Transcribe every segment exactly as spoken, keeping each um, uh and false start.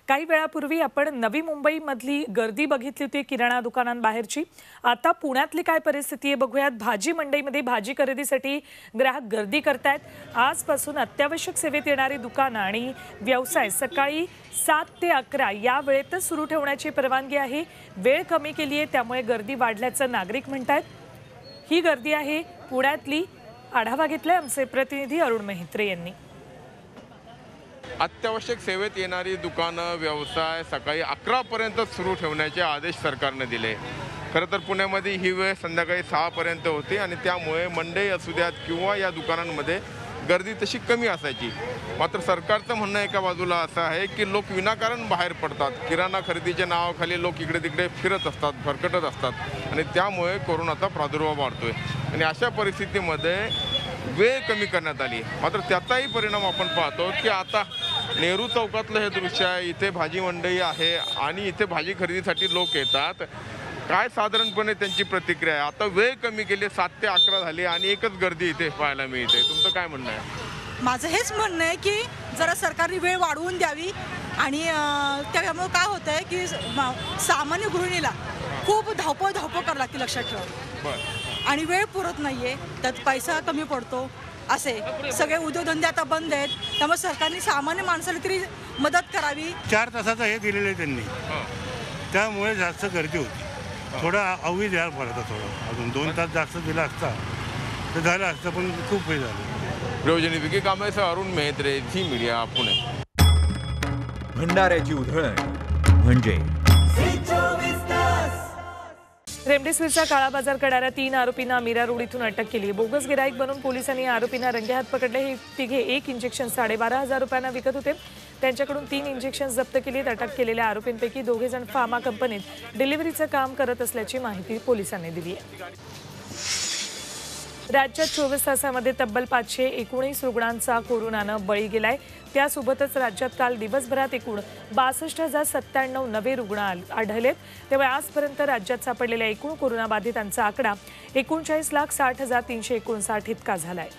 काही वेळापूर्वी आपण नवी मुंबईमधली गर्दी बघितली होती किराणा दुकानांबाहेरची। आता पुण्यातली काय परिस्थिती आहे बघूयात। भाजी मंडईमध्ये भाजी खरेदीसाठी ग्राहक गर्दी करतायत। आजपासून अत्यावश्यक सेवेत येणारी दुकानं आणि व्यवसाय सकाळी सात ते अकरा या वेळेतच सुरू ठेवण्याची परवानगी आहे। वेळ कमी केली आहे, त्यामुळे गर्दी वाढल्याचं नागरिक म्हणतात। ही गर्दी आहे पुण्यातली। आढावा घेतलाय आमचे प्रतिनिधी अरुण मेहत्रे यांनी। अत्यावश्यक सेवेत येणारी दुकानं व्यवसाय सकाळी अकरा पर्यंत सुरू ठेवण्याचे आदेश सरकारने दिले। खरं तर पुण्यामध्ये ही वेळ संध्याकाळी सहा पर्यंत होती आणि त्यामुळे मंडई असू द्यात किंवा या दुकानांमध्ये गर्दी तशी कमी असायची। मात्र सरकारचं म्हणणं एका बाजूला असं आहे की लोक विनाकारण बाहेर पडतात, किराणा खरेदीच्या नावाखाली लोक इकडे तिकडे फिरत असतात, भरकटत असतात आणि त्यामुळे कोरोनाचा प्रादुर्भाव वाढतोय आणि अशा परिस्थितीमध्ये वेळ कमी करण्यात आली। मात्र त्याचाही परिणाम आपण पाहतो की आता नेहरू चौकातलं हे दृश्य आहे। इथे भाजी मंडई आहे आणि इथे भाजी खरेदीसाठी लोक येतात। काय साधारणपणे त्यांची प्रतिक्रिया आहे? आता वेळ कमी केली, सात ते अकरा झाली आणि एकच गर्दी इथे पाहायला मिळते। तुमचं काय म्हणणं आहे? माझं हेच म्हणणं आहे की जरा सरकारने वेळ वाढवून द्यावी आणि त्यामुळे काय होतं आहे की सामान्य गृहिणीला खूप धावपळ धावपळ करावी लागते, लक्षात ठेवा। बरं। आणि वेळ पुरत नाही आहे, त्यात पैसा कमी पडतो, असे सगळे उद्योगधंदे आता बंद आहेत। त्यामुळे सरकारने सामान्य माणसाला तरी मदत करावी। चार तासाचं हे दिलेलं आहे त्यांनी, त्यामुळे जास्त गर्दी होती। थोडा अवधी द्यायला पडतं, थोडं अजून दोन तास जास्त दिला असता तर झालं असतं, पण खूप वेळ झालं। प्रयोजनी विकी कांबळेसह अरुण मेहत्रे, झी मीडिया, पुणे। भंडाऱ्याची उधळण म्हणजे रेमडेसिवीरचा काळा बाजार करणाऱ्या तीन आरोपींना मीरा रोड इथून अटक केली। बोगस गिराईक बनून पोलिसांनी आरोपींना रंगेहात पकडले। हे तिघे एक इंजेक्शन साडेबारा हजार रुपयांना विकत होते। त्यांच्याकडून तीन इंजेक्शन जप्त केलीत। अटक केलेल्या आरोपींपैकी दोघे जण फार्मा कंपनीत डिलिव्हरीचं काम करत असल्याची माहिती पोलिसांनी दिली आहे। राज्यात चोवीस तासामध्ये तब्बल पाचशे एकोणीस रुग्णांचा कोरोनानं बळी गेलाय। त्यासोबतच राज्यात काल दिवसभरात एकूण बासष्ट हजार सत्त्याण्णव नवे रुग्ण आढळलेत। त्यामुळे आजपर्यंत राज्यात सापडलेल्या एकूण कोरोनाबाधितांचा आकडा एकोणचाळीस लाख साठ हजार तीनशे एकोणसाठ इतका झालाय।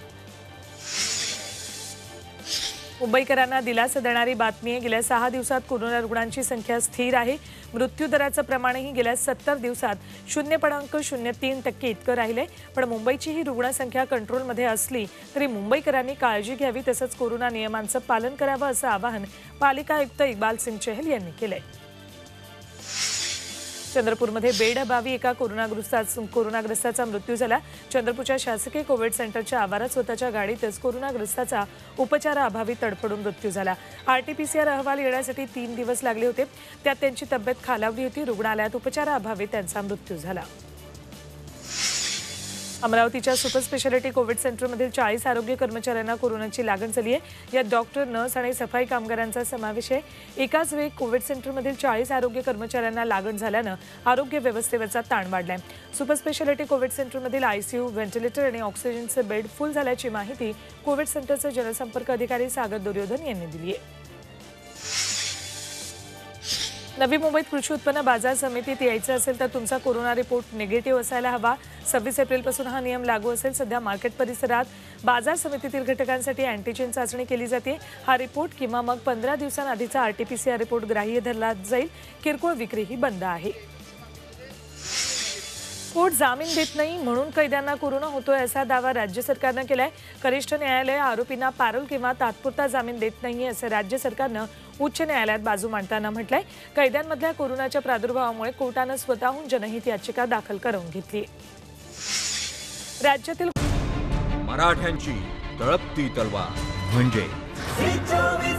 मुंबईकरांना दिलासा देणारी बातमी आहे। गेल्या सहा दिवसात कोरोना रुग्णांची संख्या स्थिर आहे। मृत्यूदराचं प्रमाणही गेल्या सत्तर दिवसात शून्य पूर्णांक शून्य तीन टक्के इतकं राहिले। पण मुंबईची ही रुग्णसंख्या कंट्रोलमध्ये असली तरी मुंबईकरांनी काळजी घ्यावी, तसंच कोरोना नियमांचं पालन करावं असं आवाहन पालिका आयुक्त इक्बाल सिंग चहल यांनी केलंय। चंद्रपूरमध्ये बेडअभावी एका कोरोनाग्रस्ताचा कोरोनाग्रस्ताचा मृत्यू झाला। चंद्रपूरच्या शासकीय कोविड सेंटरच्या आवारात स्वतःच्या गाडीतच कोरोनाग्रस्ताचा उपचाराअभावी तडफडून मृत्यू झाला। आरटीपीसीआर अहवाल येण्यासाठी तीन दिवस लागले होते, त्यात त्यांची तब्येत खालावली होती। रुग्णालयात उपचाराअभावी त्यांचा मृत्यू झाला। अमरावतीच्या सुपर स्पेशालिटी कोविड सेंटरमधील चाळीस आरोग्य कर्मचाऱ्यांना कोरोनाची लागण झाली आहे। यात डॉक्टर, नर्स आणि सफाई कामगारांचा समावेश आहे। एकाच वेळी कोविड सेंटरमधील चाळीस आरोग्य कर्मचाऱ्यांना लागण झाल्यानं आरोग्य व्यवस्थेवरचा ताण वाढलाय। सुपर स्पेशालिटी कोविड सेंटरमधील आयसीयू, व्हेंटिलेटर आणि ऑक्सिजनचे बेड फुल झाल्याची माहिती कोविड सेंटरचे जनसंपर्क अधिकारी सागर दुर्योधन यांनी दिली आहे। नवी मुंबईत कृषी उत्पन्न बाजार समितीत यायचं असेल तर तुमचा कोरोना रिपोर्ट निगेटिव्ह असायला हवा। सव्वीस एप्रिलपासून हा नियम लागू असेल। सध्या मार्केट परिसरात बाजार समितीतील घटकांसाठी अँटीजेन चाचणी केली जाते। हा रिपोर्ट किंवा मग पंधरा दिवसांआधीचा आरटीपीसीआर रिपोर्ट ग्राह्य धरला जाईल। किरकोळ विक्रीही बंद आहे। कोर्ट जामीन देत नाही म्हणून कैद्यांना कोरोना होतोय असा दावा राज्य सरकारनं केलाय। कनिष्ठ न्यायालय आरोपींना पॅरोल किंवा तात्पुरता जामीन देत नाहीये असं राज्य सरकारनं उच्च न्यायालयात बाजू मांडताना म्हटलंय। कैद्यांमधल्या कोरोनाच्या प्रादुर्भावामुळे कोर्टानं स्वतःहून जनहित याचिका दाखल करून घेतली। राज्यातील मराठ्यांची तळपती तलवार म्हणजे